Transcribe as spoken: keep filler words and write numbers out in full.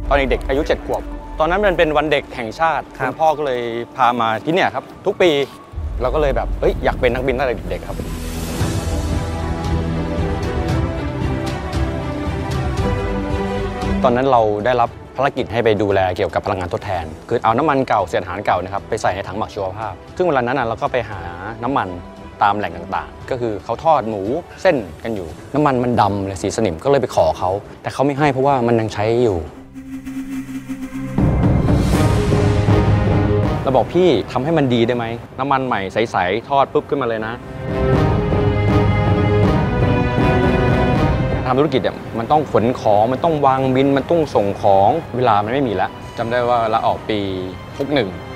ตอนเด็กๆอายุเจ็ดขวบตอนนั้นมันเป็นวันเด็กแห่งชาติคุณพ่อก็เลยพามาที่เนี่ยครับทุกปีเราก็เลยแบบเอ้ยอยากเป็นนักบินตั้งแต่เด็กๆครับตอนนั้นเราได้รับภารกิจให้ไปดูแลเกี่ยวกับพลังงานทดแทนคือเอาน้ำมันเก่าเศษอาหารเก่านะครับไปใส่ในถังหมักชีวภาพซึ่งเวลานั้นเราก็ไปหาน้ำมันตามแหล่งต่างๆก็คือเขาทอดหมูเส้นกันอยู่น้ำมันมันดำเลยสีสนิมก็เลยไปขอเขาแต่เขาไม่ให้เพราะว่ามันยังใช้อยู่เราบอกพี่ทำให้มันดีได้ไหมน้ำมันใหม่ใสๆทอดปุ๊บขึ้นมาเลยนะทำธุรกิจเนี่ยมันต้องขนของมันต้องวางบินมันต้องส่งของเวลามันไม่มีแล้วจำได้ว่าเราออกปีหกสิบเอ็ด